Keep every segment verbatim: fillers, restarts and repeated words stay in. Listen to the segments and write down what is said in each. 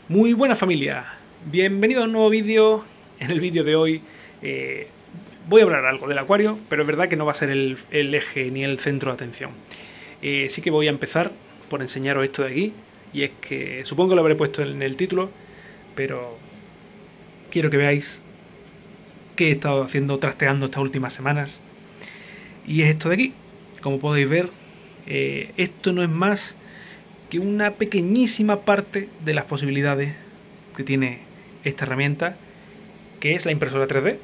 Muy buena familia, bienvenido a un nuevo vídeo. En el vídeo de hoy eh, voy a hablar algo del acuario, pero es verdad que no va a ser el, el eje ni el centro de atención. Eh, sí que voy a empezar por enseñaros esto de aquí, y es que supongo que lo habré puesto en el título, pero quiero que veáis qué he estado haciendo, trasteando estas últimas semanas, y es esto de aquí. Como podéis ver, eh, esto no es más que una pequeñísima parte de las posibilidades que tiene esta herramienta, que es la impresora tres D.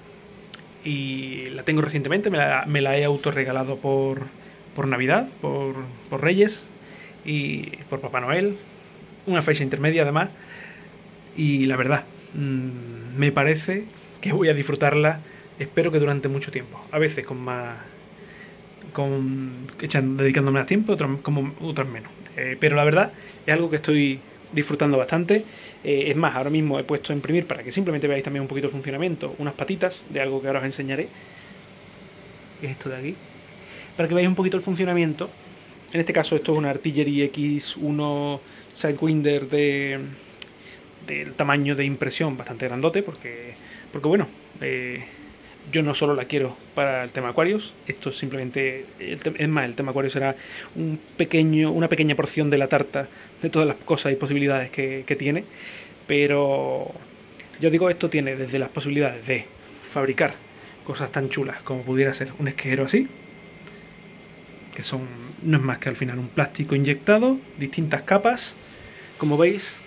Y la tengo recientemente, me la, me la he autorregalado por, por Navidad, por, por Reyes y por Papá Noel, una fecha intermedia además, y la verdad, mmm, me parece que voy a disfrutarla, espero que durante mucho tiempo, a veces con más... Con, echando, dedicándome más tiempo, otras, como, otras menos. Eh, pero la verdad es algo que estoy disfrutando bastante. Eh, es más, ahora mismo he puesto a imprimir, para que simplemente veáis también un poquito el funcionamiento, unas patitas de algo que ahora os enseñaré. Es esto de aquí. Para que veáis un poquito el funcionamiento. En este caso esto es una Artillery X uno Sidewinder de, del tamaño de impresión bastante grandote, porque, porque bueno... Eh, yo no solo la quiero para el tema Aquarius, esto simplemente, es más, el tema Aquarius será un pequeño, una pequeña porción de la tarta de todas las cosas y posibilidades que, que tiene, pero yo digo, esto tiene desde las posibilidades de fabricar cosas tan chulas como pudiera ser un esquejero así, que son, no es más que al final un plástico inyectado, distintas capas, como veis,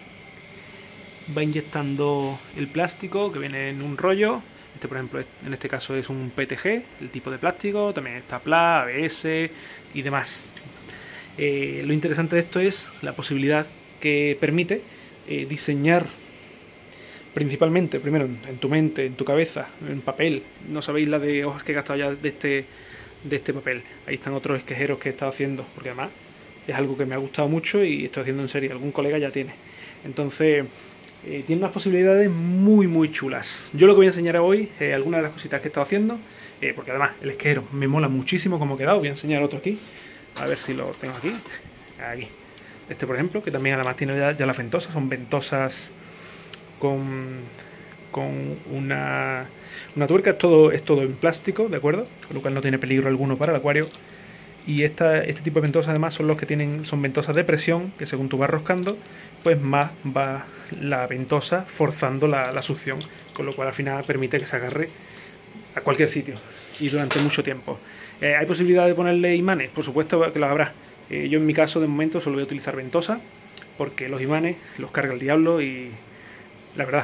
va inyectando el plástico que viene en un rollo. Este, por ejemplo, en este caso es un P T G, el tipo de plástico, también está P L A, A B S y demás. Eh, lo interesante de esto es la posibilidad que permite eh, diseñar principalmente, primero en, en tu mente, en tu cabeza, en papel. No sabéis la de hojas que he gastado ya de este, de este papel. Ahí están otros esquejeros que he estado haciendo, porque además es algo que me ha gustado mucho y estoy haciendo en serie. Algún colega ya tiene. Entonces... Eh, tiene unas posibilidades muy muy chulas. Yo lo que voy a enseñar hoy es eh, algunas de las cositas que he estado haciendo, eh, porque además el esquejero me mola muchísimo como ha quedado. Voy a enseñar otro aquí, a ver si lo tengo aquí. Aquí. Este, por ejemplo, que también además tiene ya, ya las ventosas, son ventosas con, con una, una tuerca, es todo, es todo en plástico, ¿de acuerdo? Con lo cual no tiene peligro alguno para el acuario. Y esta, este tipo de ventosas además son los que tienen, son ventosas de presión, que según tú vas roscando, pues más va la ventosa forzando la, la succión, con lo cual al final permite que se agarre a cualquier sitio y durante mucho tiempo. Eh, ¿Hay posibilidad de ponerle imanes? Por supuesto que los habrá. Eh, yo en mi caso de momento solo voy a utilizar ventosa, porque los imanes los carga el diablo y la verdad,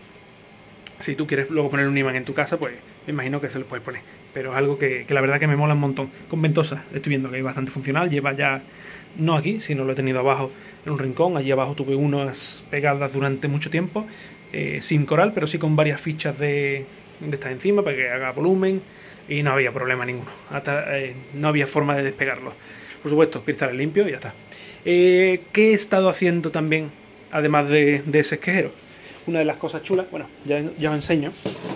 si tú quieres luego poner un imán en tu casa, pues me imagino que se lo puedes poner. Pero es algo que, que la verdad que me mola un montón. Con ventosa estoy viendo que es bastante funcional. Lleva ya, no aquí, sino lo he tenido abajo en un rincón. Allí abajo tuve unas pegadas durante mucho tiempo, eh, sin coral, pero sí con varias fichas de, de estas encima para que haga volumen. Y no había problema ninguno. Hasta, eh, no había forma de despegarlo. Por supuesto, cristales limpios y ya está. Eh, ¿Qué he estado haciendo también, además de, de ese esquejero? Una de las cosas chulas, bueno, ya, ya os enseño.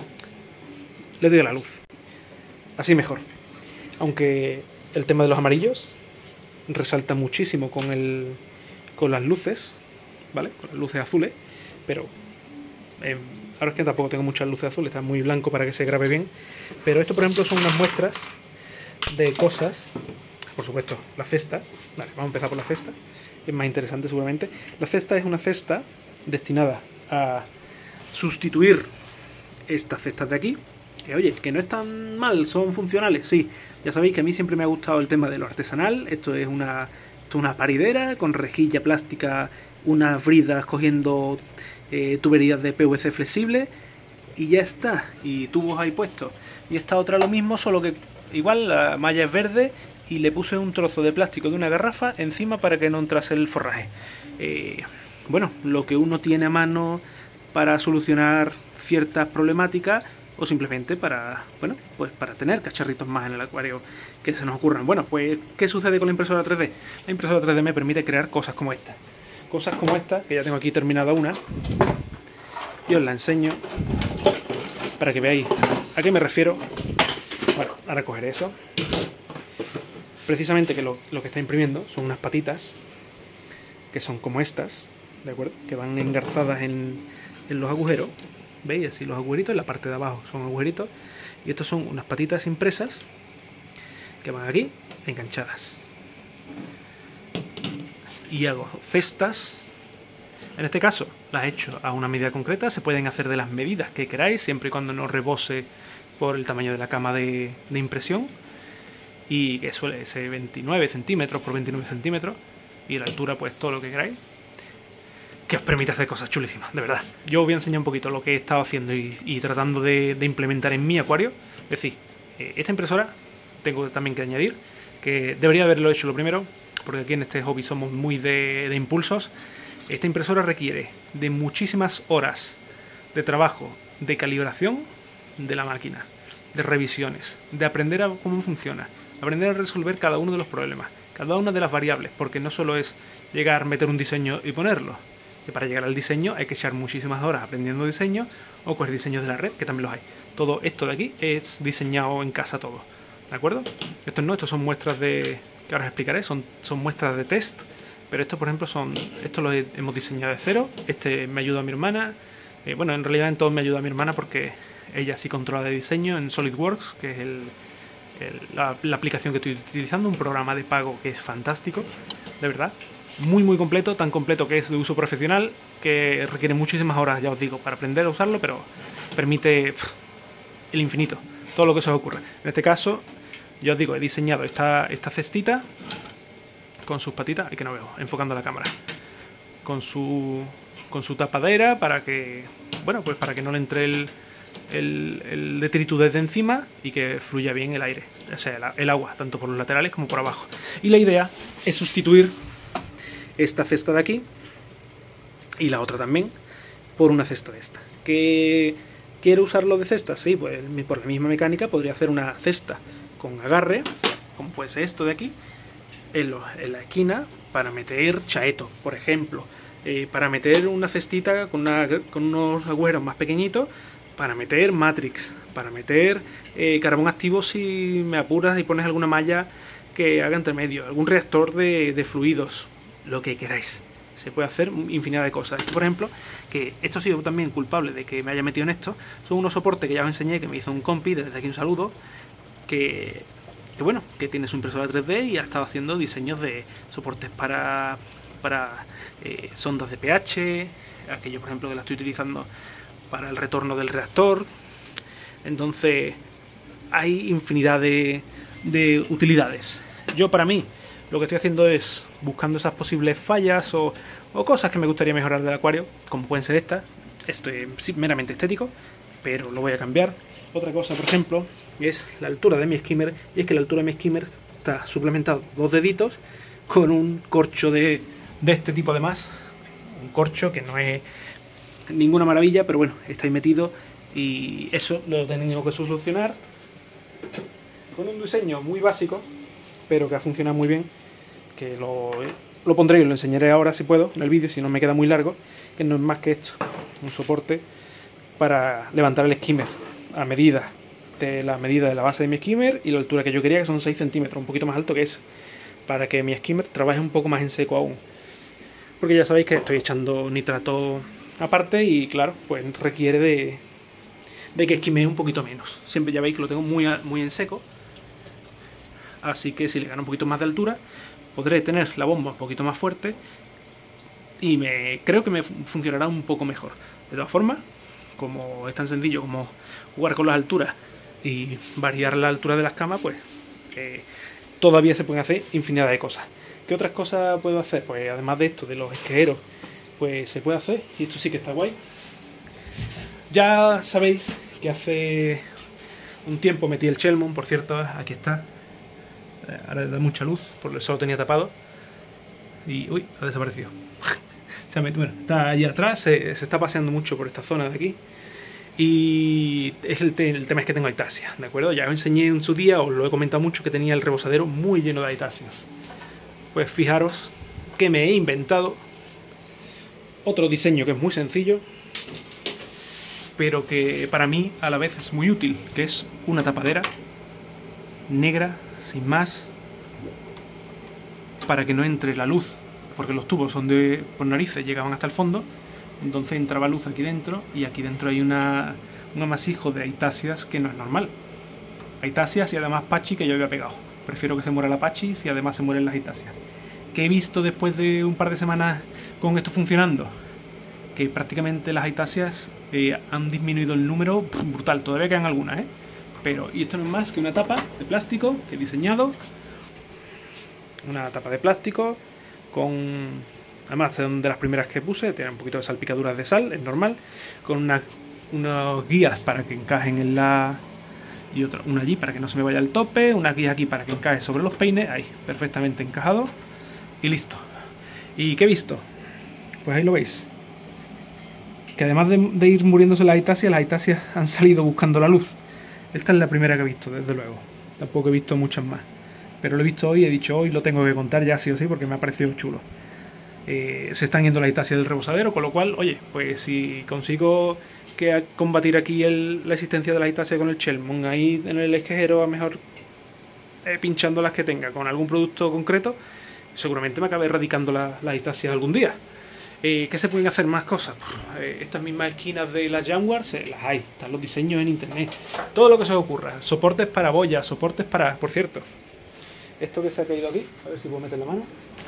Le doy a la luz. Así mejor. Aunque el tema de los amarillos resalta muchísimo con el con las luces, ¿vale? Con las luces azules, pero eh, ahora es que tampoco tengo muchas luces azules, está muy blanco para que se grabe bien. Pero esto, por ejemplo, son unas muestras de cosas. Por supuesto, la cesta. Vale, vamos a empezar por la cesta. Es más interesante seguramente. La cesta es una cesta destinada a sustituir estas cestas de aquí. Que oye, que no están mal, son funcionales, sí. Ya sabéis que a mí siempre me ha gustado el tema de lo artesanal. Esto es una, esto es una paridera con rejilla plástica, unas bridas cogiendo eh, tuberías de P V C flexible y ya está. Y tubos ahí puestos. Y esta otra lo mismo, solo que igual la malla es verde y le puse un trozo de plástico de una garrafa encima para que no entrase el forraje. Eh, bueno, lo que uno tiene a mano para solucionar ciertas problemáticas, o simplemente para, bueno, pues para tener cacharritos más en el acuario que se nos ocurran. Bueno, pues, ¿qué sucede con la impresora tres D? La impresora tres D me permite crear cosas como esta. Cosas como esta, que ya tengo aquí terminada una. Y os la enseño para que veáis a qué me refiero. Bueno, ahora cogeré eso. Precisamente que lo, lo que está imprimiendo son unas patitas, que son como estas, ¿de acuerdo? Que van engarzadas en, en los agujeros. ¿Veis? Así los agujeritos, en la parte de abajo son agujeritos. Y estos son unas patitas impresas que van aquí, enganchadas. Y hago cestas. En este caso las he hecho a una medida concreta. Se pueden hacer de las medidas que queráis, siempre y cuando no rebose por el tamaño de la cama de, de impresión. Y que suele ser veintinueve centímetros por veintinueve centímetros. Y la altura pues todo lo que queráis. Que os permite hacer cosas chulísimas, de verdad. Yo os voy a enseñar un poquito lo que he estado haciendo y, y tratando de, de implementar en mi acuario. Es decir, eh, esta impresora tengo también que añadir que debería haberlo hecho lo primero, porque aquí en este hobby somos muy de, de impulsos. Esta impresora requiere de muchísimas horas de trabajo, de calibración de la máquina, de revisiones, de aprender a cómo funciona, aprender a resolver cada uno de los problemas, cada una de las variables, porque no solo es llegar, meter un diseño y ponerlo, que para llegar al diseño hay que echar muchísimas horas aprendiendo diseño o coger diseños de la red, que también los hay. Todo esto de aquí es diseñado en casa todo, ¿de acuerdo? Estos no, estos son muestras de, que ahora os explicaré, son, son muestras de test, pero estos por ejemplo son, estos los hemos diseñado de cero. Este me ayuda a mi hermana, eh, bueno, en realidad en todos me ayuda a mi hermana porque ella sí controla de diseño en SolidWorks, que es el, el, la, la aplicación que estoy utilizando, un programa de pago que es fantástico, de verdad. Muy muy completo, tan completo que es de uso profesional, que requiere muchísimas horas, ya os digo, para aprender a usarlo, pero permite pff, el infinito, todo lo que se os ocurra. En este caso, ya os digo, he diseñado esta, esta cestita con sus patitas, y que no veo, enfocando la cámara, con su, con su tapadera para que, bueno, pues para que no le entre el, el, el detritus desde encima y que fluya bien el aire, o sea, el, el agua, tanto por los laterales como por abajo. Y la idea es sustituir esta cesta de aquí y la otra también por una cesta de esta. ¿Que quiero usarlo de cesta? Sí, pues por la misma mecánica podría hacer una cesta con agarre, como puede ser esto de aquí, en, lo, en la esquina, para meter chaeto, por ejemplo, eh, para meter una cestita con, una, con unos agujeros más pequeñitos, para meter matrix, para meter eh, carbón activo si me apuras y pones alguna malla que haga entre medio, algún reactor de, de fluidos, lo que queráis. Se puede hacer infinidad de cosas. Por ejemplo, que esto ha sido también culpable de que me haya metido en esto, son unos soportes que ya os enseñé, que me hizo un compi, desde aquí un saludo, que, que bueno, que tiene su impresora tres D y ha estado haciendo diseños de soportes para, para eh, sondas de pH, aquello por ejemplo que la estoy utilizando para el retorno del reactor. Entonces hay infinidad de, de utilidades. Yo para mí lo que estoy haciendo es buscando esas posibles fallas o, o cosas que me gustaría mejorar del acuario, como pueden ser estas. Esto es sí, meramente estético, pero lo voy a cambiar. Otra cosa, por ejemplo, es la altura de mi skimmer, y es que la altura de mi skimmer está suplementado dos deditos con un corcho de, de este tipo de más. Un corcho que no es ninguna maravilla, pero bueno, está ahí metido y eso lo he tenido que solucionar con un diseño muy básico, pero que ha funcionado muy bien, que lo, lo pondré y lo enseñaré ahora si puedo en el vídeo, si no me queda muy largo, que no es más que esto, un soporte para levantar el skimmer a medida de la medida de la base de mi skimmer y la altura que yo quería, que son seis centímetros, un poquito más alto que eso, para que mi skimmer trabaje un poco más en seco aún, porque ya sabéis que estoy echando nitrato aparte y claro, pues requiere de, de que esquimee un poquito menos. Siempre ya veis que lo tengo muy, muy en seco, así que si le gano un poquito más de altura podré tener la bomba un poquito más fuerte y me creo que me funcionará un poco mejor. De todas formas, como es tan sencillo como jugar con las alturas y variar la altura de las camas, pues eh, todavía se pueden hacer infinidad de cosas. ¿Qué otras cosas puedo hacer? Pues además de esto, de los esquejeros, pues se puede hacer, y esto sí que está guay. Ya sabéis que hace un tiempo metí el Chelmon, por cierto, aquí está. Ahora da mucha luz, por eso lo tenía tapado. Y uy, ha desaparecido. Se ha metido, bueno, está allí atrás, se, se está paseando mucho por esta zona de aquí. Y es el, te el tema es que tengo aitasias, ¿de acuerdo? Ya os enseñé en su día, os lo he comentado mucho, que tenía el rebosadero muy lleno de aitasias. Pues fijaros que me he inventado otro diseño que es muy sencillo, pero que para mí a la vez es muy útil, que es una tapadera negra, sin más, para que no entre la luz porque los tubos son de por narices, llegaban hasta el fondo, entonces entraba luz aquí dentro, y aquí dentro hay una, un amasijo de aitasias que no es normal. Aitasias y además Pachi que yo había pegado. Prefiero que se muera la Pachi si además se mueren las aitasias. ¿Qué he visto después de un par de semanas con esto funcionando? Que prácticamente las aitasias eh, han disminuido el número brutal. Todavía quedan algunas, ¿eh? Pero, y esto no es más que una tapa de plástico que he diseñado. Una tapa de plástico con... Además, de las primeras que puse, tiene un poquito de salpicaduras de sal, es normal. Con una, unas guías para que encajen en la... Y otra, una allí para que no se me vaya el tope. Una guía aquí para que encaje sobre los peines. Ahí, perfectamente encajado. Y listo. ¿Y qué he visto? Pues ahí lo veis. Que además de, de ir muriéndose las aitasias, las aitasias han salido buscando la luz. Esta es la primera que he visto, desde luego. Tampoco he visto muchas más. Pero lo he visto hoy y he dicho hoy lo tengo que contar ya sí o sí porque me ha parecido chulo. Eh, se están yendo las aitasias del rebosadero, con lo cual, oye, pues si consigo que combatir aquí el, la existencia de las aitasias con el Chelmon ahí en el esquejero, a mejor eh, pinchando las que tenga con algún producto concreto, seguramente me acabe erradicando las la aitasias algún día. Eh, ¿Qué se pueden hacer más cosas? Eh, estas mismas esquinas de las Jaguars, eh, las hay, están los diseños en internet, todo lo que se os ocurra, soportes para boyas, soportes para... Por cierto, esto que se ha caído aquí, a ver si puedo meter la mano.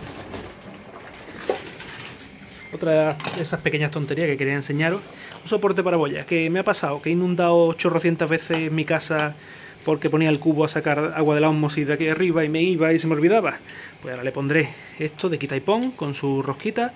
Otra de esas pequeñas tonterías que quería enseñaros, un soporte para boyas, que me ha pasado, que he inundado chorrocientas veces mi casa porque ponía el cubo a sacar agua de la ósmosis de aquí arriba y me iba y se me olvidaba. Pues ahora le pondré esto de quita y pon con su rosquita,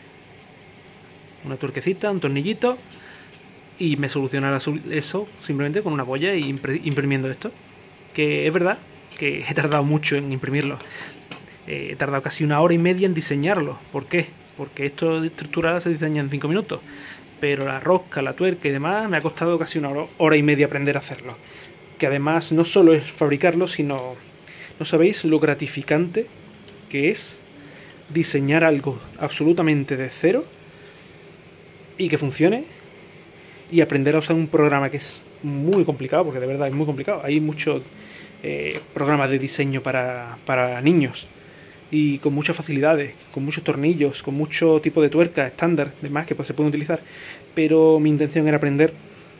una tuerquecita, un tornillito, y me solucionará eso simplemente con una boya y imprimiendo esto. Que es verdad que he tardado mucho en imprimirlo, eh, he tardado casi una hora y media en diseñarlo. ¿Por qué? Porque esto de estructurada se diseña en cinco minutos, pero la rosca, la tuerca y demás me ha costado casi una hora, hora y media aprender a hacerlo. Que además no solo es fabricarlo, sino, ¿no sabéis lo gratificante que es diseñar algo absolutamente de cero y que funcione? Y aprender a usar un programa que es muy complicado, porque de verdad es muy complicado. Hay muchos eh, programas de diseño para, para niños, y con muchas facilidades, con muchos tornillos, con mucho tipo de tuerca estándar, demás que pues, se pueden utilizar. Pero mi intención era aprender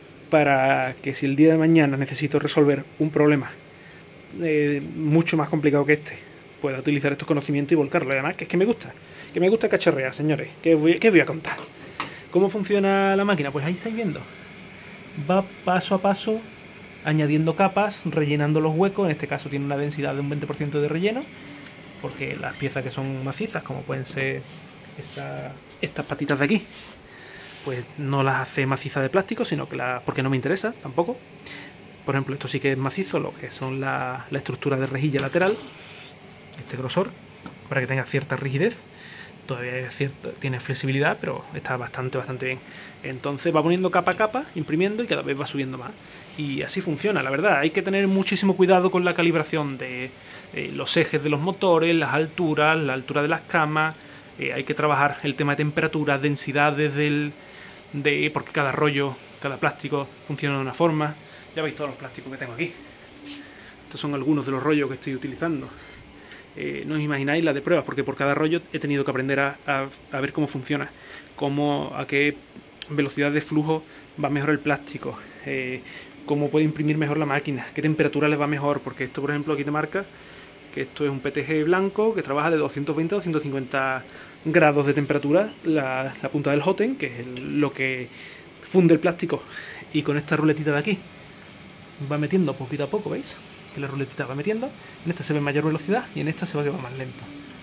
para que si el día de mañana necesito resolver un problema eh, mucho más complicado que este, pueda utilizar estos conocimientos y volcarlo. Además, que es que me gusta, que me gusta cacharrear, señores. ¿Qué voy, qué voy a contar? ¿Cómo funciona la máquina? Pues ahí estáis viendo. Va paso a paso añadiendo capas, rellenando los huecos. En este caso tiene una densidad de un veinte por ciento de relleno, porque las piezas que son macizas, como pueden ser esta, estas patitas de aquí, pues no las hace macizas de plástico, sino que las, porque no me interesa tampoco. Por ejemplo, esto sí que es macizo, lo que son la, la estructura de rejilla lateral, este grosor, para que tenga cierta rigidez. Todavía es cierto, tiene flexibilidad, pero está bastante, bastante bien. Entonces va poniendo capa a capa, imprimiendo, y cada vez va subiendo más. Y así funciona, la verdad. Hay que tener muchísimo cuidado con la calibración de eh, los ejes de los motores, las alturas, la altura de las camas. Eh, hay que trabajar el tema de temperatura, densidades del... De, porque cada rollo, cada plástico funciona de una forma. Ya veis todos los plásticos que tengo aquí. Estos son algunos de los rollos que estoy utilizando. Eh, no os imagináis la de pruebas, porque por cada rollo he tenido que aprender a, a, a ver cómo funciona, cómo, a qué velocidad de flujo va mejor el plástico, eh, cómo puede imprimir mejor la máquina, qué temperatura les va mejor, porque esto, por ejemplo, aquí te marca que esto es un P T G blanco que trabaja de doscientos veinte a doscientos cincuenta grados de temperatura, la, la punta del Hoten, que es el, lo que funde el plástico, y con esta ruletita de aquí va metiendo poquito a poco, ¿veis? Que la ruletita va metiendo, en esta se ve mayor velocidad y en esta se va que va más lento.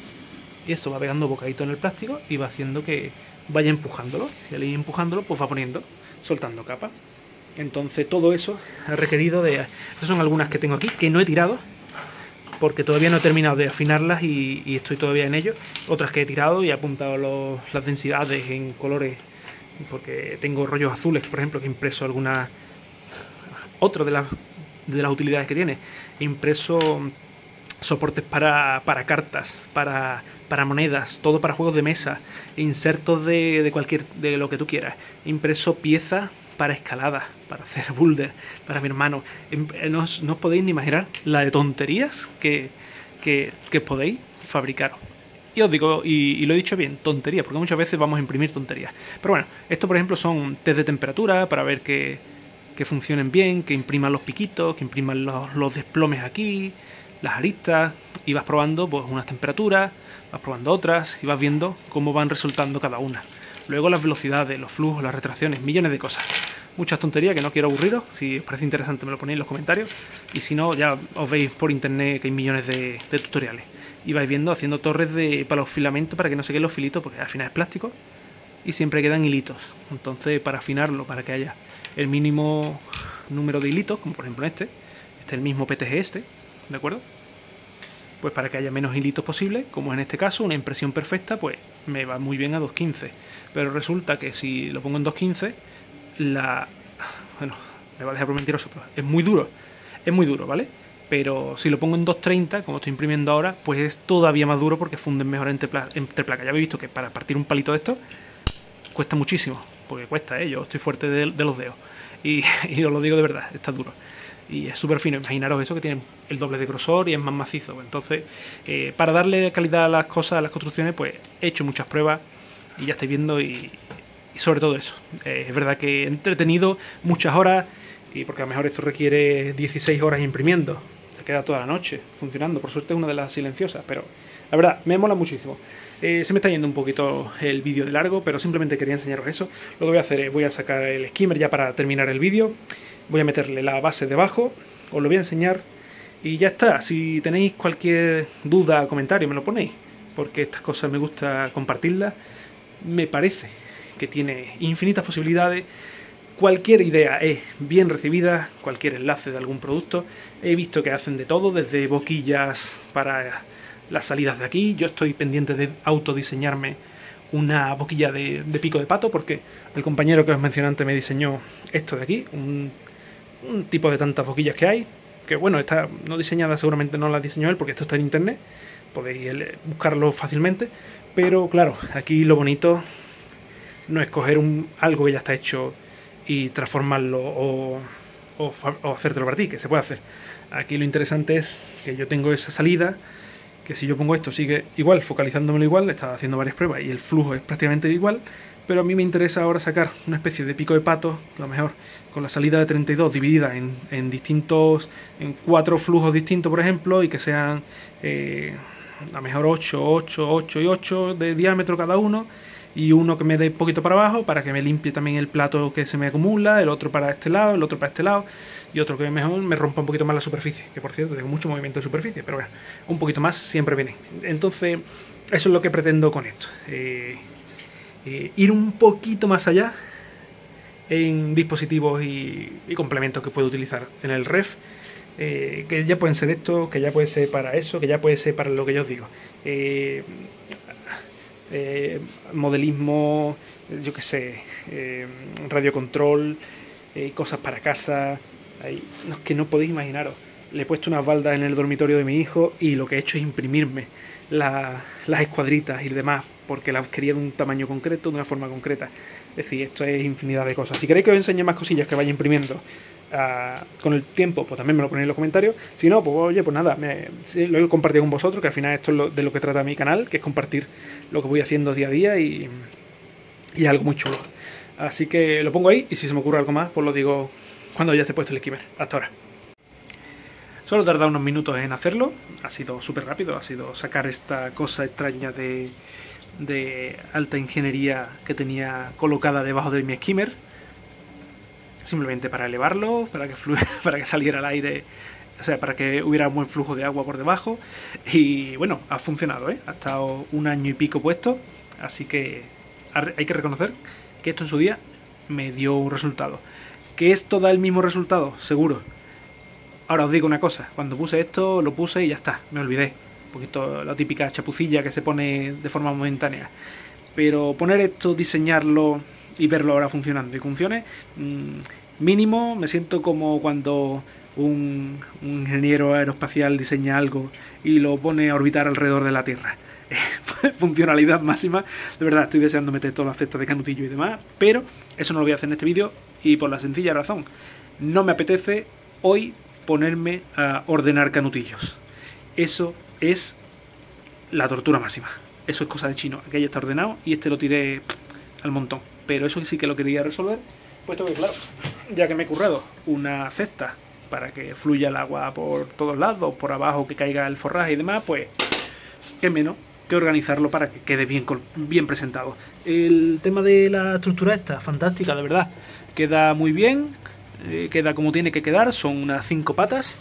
Y esto va pegando bocadito en el plástico y va haciendo que vaya empujándolo. Y al ir empujándolo, pues va poniendo, soltando capa. Entonces todo eso ha requerido de... Estas son algunas que tengo aquí, que no he tirado, porque todavía no he terminado de afinarlas y, y estoy todavía en ello. Otras que he tirado y he apuntado los, las densidades en colores, porque tengo rollos azules, por ejemplo, que he impreso algunas... Otro de las... de las utilidades que tiene, he impreso soportes para, para cartas, para, para monedas, todo para juegos de mesa, insertos de, de cualquier, de lo que tú quieras, he impreso piezas para escalada, para hacer boulder, para mi hermano. No os, no os podéis ni imaginar la de tonterías que, que, que podéis fabricar. Y os digo, y, y lo he dicho bien, tonterías, porque muchas veces vamos a imprimir tonterías. Pero bueno, esto por ejemplo son test de temperatura para ver que, que funcionen bien, que impriman los piquitos, que impriman los, los desplomes aquí, las aristas, y vas probando pues unas temperaturas, vas probando otras, y vas viendo cómo van resultando cada una. Luego las velocidades, los flujos, las retracciones, millones de cosas. Muchas tonterías que no quiero aburriros. Si os parece interesante me lo ponéis en los comentarios. Y si no, ya os veis por internet que hay millones de, de tutoriales. Y vais viendo haciendo torres de, para los filamentos para que no se queden los filitos, porque al final es plástico y siempre quedan hilitos. Entonces, para afinarlo, para que haya el mínimo número de hilitos, como por ejemplo este, este es el mismo P T G este, ¿de acuerdo? Pues para que haya menos hilitos posible, como en este caso, una impresión perfecta, pues me va muy bien a dos quince. Pero resulta que si lo pongo en dos quince, la... bueno, me va a dejar por mentiroso, pero es muy duro. Es muy duro, ¿vale? Pero si lo pongo en dos treinta, como estoy imprimiendo ahora, pues es todavía más duro porque funden mejor entre, pla entre placas. Ya habéis visto que para partir un palito de esto cuesta muchísimo, porque cuesta, ¿eh? Yo estoy fuerte de, de los dedos. Y, y os lo digo de verdad, está duro. Y es súper fino. Imaginaros eso, que tiene el doble de grosor y es más macizo. Entonces, eh, para darle calidad a las cosas, a las construcciones, pues he hecho muchas pruebas y ya estáis viendo y, y sobre todo eso. Eh, es verdad que he entretenido muchas horas, y porque a lo mejor esto requiere dieciséis horas imprimiendo. Se queda toda la noche funcionando. Por suerte es una de las silenciosas, pero la verdad, me mola muchísimo. Eh, se me está yendo un poquito el vídeo de largo, pero simplemente quería enseñaros eso. Lo que voy a hacer es, voy a sacar el skimmer ya para terminar el vídeo. Voy a meterle la base debajo, os lo voy a enseñar y ya está. Si tenéis cualquier duda o comentario me lo ponéis, porque estas cosas me gusta compartirlas. Me parece que tiene infinitas posibilidades. Cualquier idea es bien recibida, cualquier enlace de algún producto. He visto que hacen de todo, desde boquillas para las salidas de aquí. Yo estoy pendiente de autodiseñarme una boquilla de, de pico de pato, porque el compañero que os mencioné antes me diseñó esto de aquí, un, un tipo de tantas boquillas que hay, que bueno, está no diseñada, seguramente no la diseñó él, porque esto está en internet, podéis buscarlo fácilmente, pero claro, aquí lo bonito no es coger un, algo que ya está hecho y transformarlo o, o, o hacértelo para ti, que se puede hacer. Aquí lo interesante es que yo tengo esa salida, que si yo pongo esto sigue igual, focalizándomelo igual, estaba haciendo varias pruebas y el flujo es prácticamente igual, pero a mí me interesa ahora sacar una especie de pico de pato, que a lo mejor con la salida de treinta y dos dividida en, en distintos, en cuatro flujos distintos, por ejemplo, y que sean eh, a lo mejor ocho, ocho, ocho y ocho de diámetro cada uno, y uno que me dé un poquito para abajo para que me limpie también el plato que se me acumula, el otro para este lado, el otro para este lado, y otro que mejor me rompa un poquito más la superficie, que por cierto tengo mucho movimiento de superficie, pero bueno, un poquito más siempre viene. Entonces eso es lo que pretendo con esto, eh, eh, ir un poquito más allá en dispositivos y, y complementos que puedo utilizar en el ref, eh, que ya pueden ser esto, que ya puede ser para eso, que ya puede ser para lo que yo os digo. Eh, Eh, modelismo, yo que sé, eh, radiocontrol, eh, cosas para casa, hay, no, que no podéis imaginaros. Le he puesto unas baldas en el dormitorio de mi hijo y lo que he hecho es imprimirme la, las escuadritas y demás, porque las quería de un tamaño concreto, de una forma concreta. Es decir, esto es infinidad de cosas. Si queréis que os enseñe más cosillas que vaya imprimiendo uh, con el tiempo, pues también me lo ponéis en los comentarios. Si no, pues oye, pues nada, me, sí, lo he compartido con vosotros, que al final esto es lo, de lo que trata mi canal, que es compartir lo que voy haciendo día a día y, y es algo muy chulo. Así que lo pongo ahí y si se me ocurre algo más, pues lo digo cuando ya esté puesto el skimmer. Hasta ahora. Solo he tardado unos minutos en hacerlo, ha sido súper rápido, ha sido sacar esta cosa extraña de, de alta ingeniería que tenía colocada debajo de mi skimmer, simplemente para elevarlo, para que, flu para que saliera el aire, o sea, para que hubiera un buen flujo de agua por debajo, y bueno, ha funcionado, ¿eh? Ha estado un año y pico puesto, así que hay que reconocer que esto en su día me dio un resultado. ¿Que esto da el mismo resultado? Seguro. Ahora os digo una cosa, cuando puse esto, lo puse y ya está, me olvidé. Un poquito la típica chapucilla que se pone de forma momentánea. Pero poner esto, diseñarlo y verlo ahora funcionando y funcione, mmm, mínimo me siento como cuando un, un ingeniero aeroespacial diseña algo y lo pone a orbitar alrededor de la Tierra. Funcionalidad máxima. De verdad, estoy deseando meter todas las cestas de canutillo y demás, pero eso no lo voy a hacer en este vídeo y por la sencilla razón, no me apetece hoy ponerme a ordenar canutillos. Eso es la tortura máxima. eso es cosa de chino. Aquello está ordenado y este lo tiré al montón. Pero eso sí que lo quería resolver, puesto que claro, ya que me he currado una cesta para que fluya el agua por todos lados, por abajo que caiga el forraje y demás, pues qué menos que organizarlo para que quede bien, bien presentado. El tema de la estructura esta, fantástica, de verdad. Queda muy bien, eh, queda como tiene que quedar, son unas cinco patas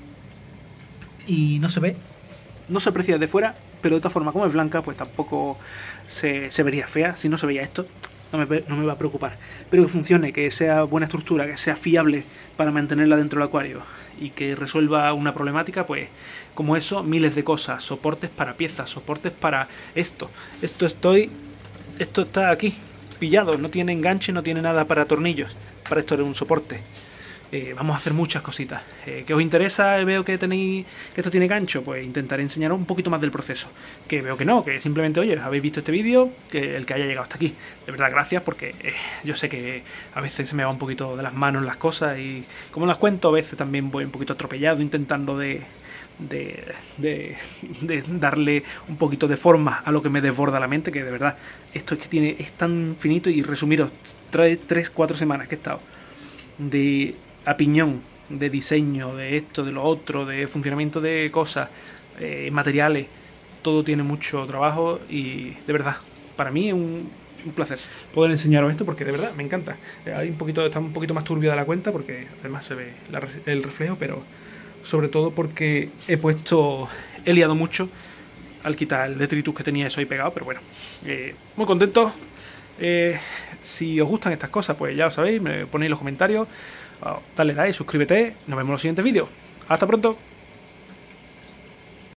y no se ve, no se aprecia de fuera, pero de otra forma, como es blanca, pues tampoco se, se vería fea. Si no se veía esto, no me, no me va a preocupar. Pero que funcione, que sea buena estructura, que sea fiable para mantenerla dentro del acuario y que resuelva una problemática, pues como eso, miles de cosas, soportes para piezas, soportes para esto. Esto estoy, esto está aquí, pillado, no tiene enganche, no tiene nada para tornillos. Para esto era un soporte. Eh, vamos a hacer muchas cositas. Eh, ¿Que os interesa? Veo que tenéis que esto tiene gancho, pues intentaré enseñaros un poquito más del proceso. Que veo que no, que simplemente, oye, habéis visto este vídeo, que el que haya llegado hasta aquí. De verdad, gracias, porque eh, yo sé que a veces se me va un poquito de las manos las cosas y como las cuento, a veces también voy un poquito atropellado intentando de... De, de, de darle un poquito de forma a lo que me desborda la mente, que de verdad esto es que tiene es tan finito. Y resumiros, trae tres cuatro semanas que he estado de a piñón, de diseño, de esto, de lo otro, de funcionamiento de cosas, eh, materiales, todo tiene mucho trabajo y de verdad, para mí es un, un placer poder enseñaros esto, porque de verdad me encanta. Hay un poquito, está un poquito más turbia de la cuenta porque además se ve la, el reflejo, pero sobre todo porque he puesto, he liado mucho al quitar el detritus que tenía eso ahí pegado, pero bueno, eh, muy contento. Eh, si os gustan estas cosas, pues ya lo sabéis, me ponéis en los comentarios, dale like, suscríbete, nos vemos en los siguientes vídeos. Hasta pronto.